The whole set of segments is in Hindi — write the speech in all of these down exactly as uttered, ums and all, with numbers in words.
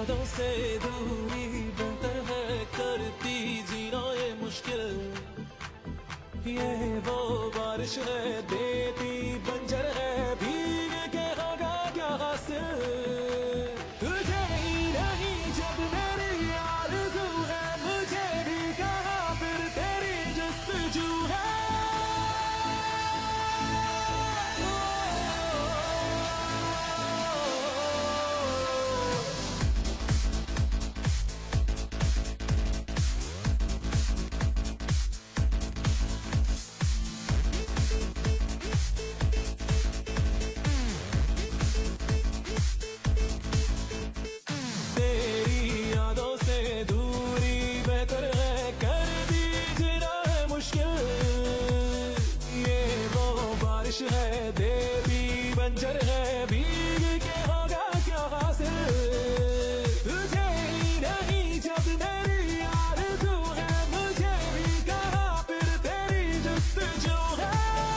यादों से दूरी बेहतर है, करती जीना ये मुश्किल। ये वो बारिश है देती बंजर है, भीग के होगा क्या हासिल। तुझे ही नहीं जब मेरी आरज़ू है, मुझे भी कहाँ फिर तेरी जस्तजू है। है देवी बंजर है, भीग के होगा क्या हासिल। तुझे ही नहीं जब मेरी आरज़ू है, मुझे भी कहाँ फिर तेरी जस्तजू है।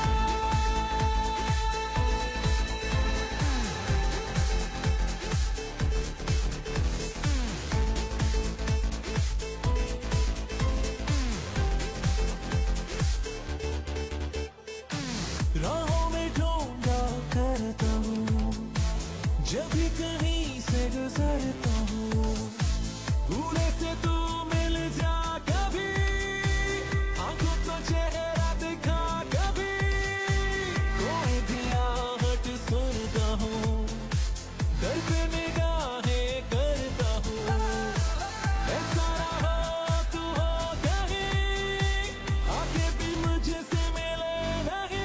राहों में ढूंढा करता हूँ, जब भी कहीं से गुजरता हूँ, भूले से तू मिल जा कभी, आंखों का चेहरा दिखा कभी, कोई भी आहट सुनता हूँ, दर पे निगाहें करता हूँ। ऐसा रहा तू हो कहीं, आके भी मुझसे मिले नहीं।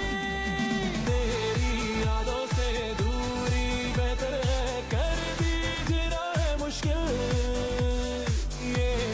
Yeah.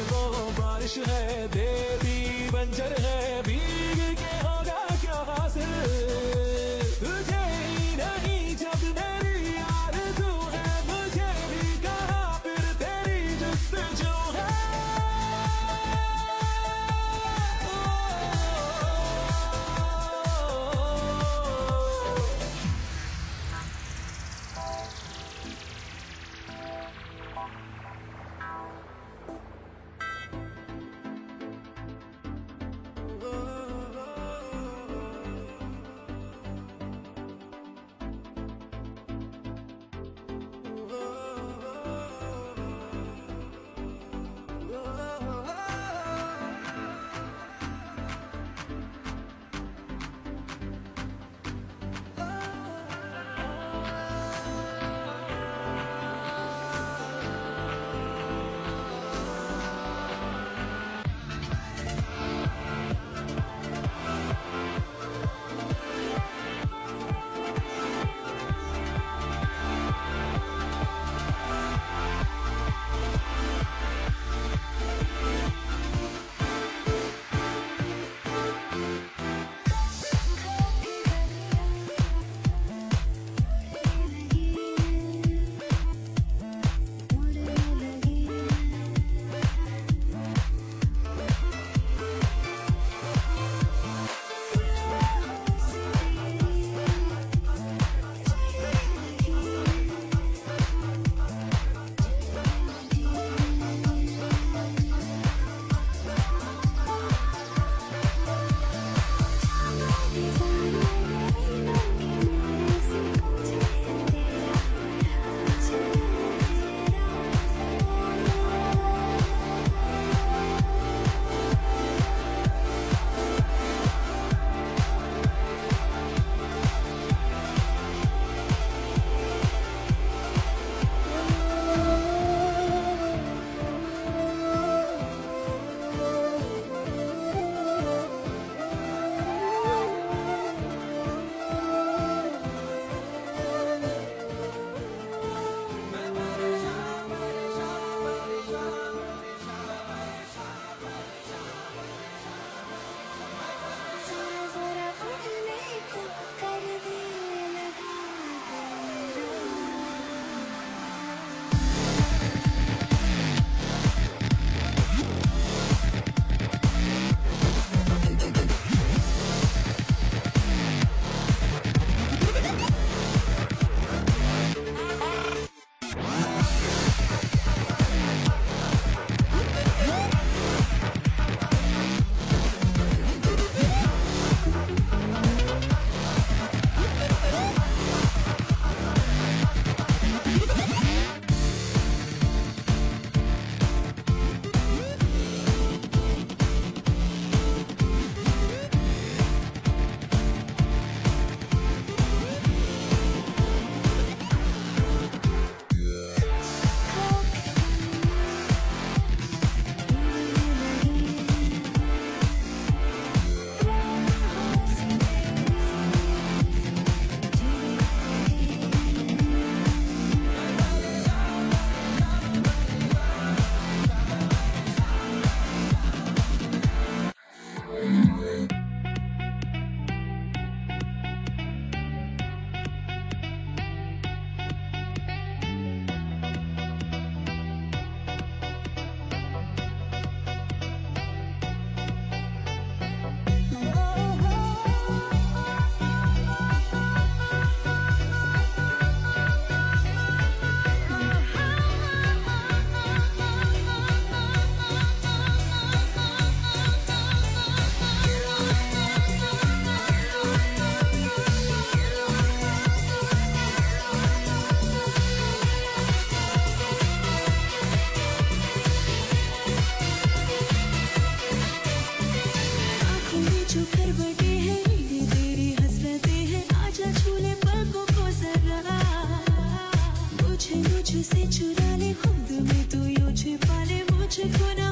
चुरा ले खुद में तू यूं छिपा ले मुझको ना